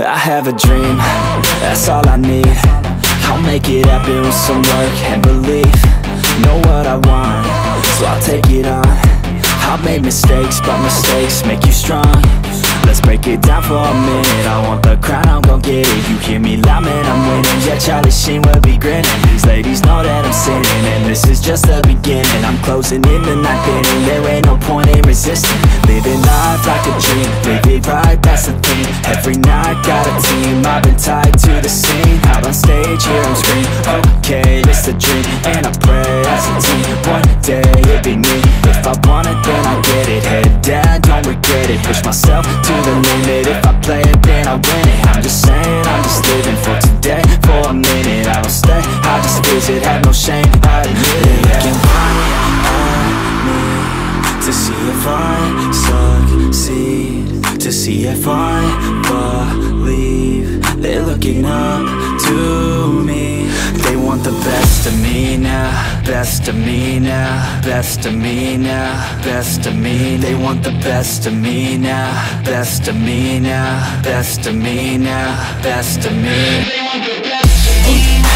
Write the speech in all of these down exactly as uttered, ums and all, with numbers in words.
I have a dream, that's all I need. I'll make it happen with some work and belief. Know what I want, so I'll take it on. I've made mistakes, but mistakes make you strong. Let's break it down for a minute. I want the crown, I'm gon' get it. You hear me loud, man, I'm winning. Yeah, Charlie Sheen will be grinning. These ladies know that I'm sinning, and this is just the beginning. I'm closing in the ninth inning, there ain't no point in resisting. Living life like a dream, live it right, that's the thing. Every night, got a team, I've been tied to the scene. Out on stage, here I'm screaming, okay, it's a dream. And I pray as a team, one day it'll be me. If I want it, then I get it. Head down, don't regret it. Push myself to the limit. If I play it, then I win it. I'm just saying, I'm just living for today. For a minute, I don't stay, I just visit. Have no shame, I admit it. Looking right at me to see if I succeed, to see if I believe. They're looking up to me. They want the best of me now, best of me now, best of me now, best of me. They want the best of me now, best of me now, best of me now, best of me. They want the best of me now.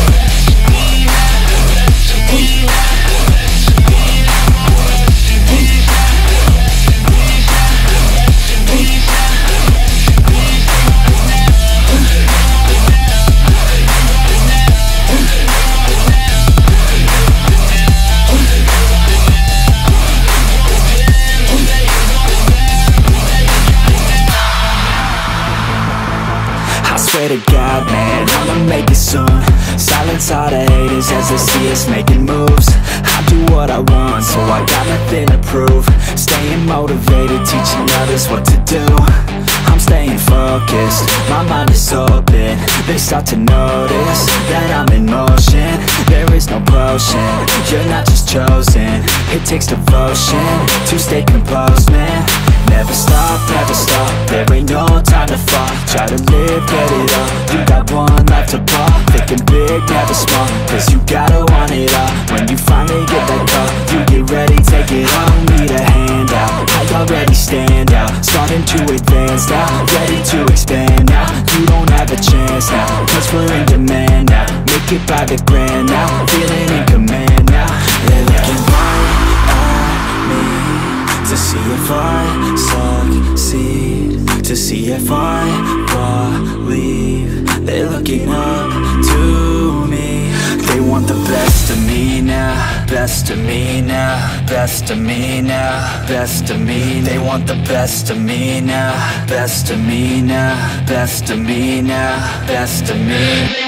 I swear to God, man, I'ma make it soon. Silence all the haters as they see us making moves. I do what I want, so I got nothing to prove. Staying motivated, teaching others what to do. I'm staying focused, my mind is open. They start to notice that I'm in motion. There is no potion, you're not just chosen. It takes devotion to stay composed, man. Never stop, never stop, there ain't no time to fall. Try to live, get it up, you got one life to ball. Thinking big, never small, cause you gotta want it all. When you finally get that call, you get ready, take it on. Need a hand out, I already stand out. Starting to advance now, ready to expand now. You don't have a chance now, cause we're in demand now. Make it by the grand now, feeling in command now. They're looking right at me to see if I succeed, to see if I believe. They're looking up to me. They want the best of me now, best of me now, best of me now, best of me. They want the best of me now, best of me now, best of me now, best of me.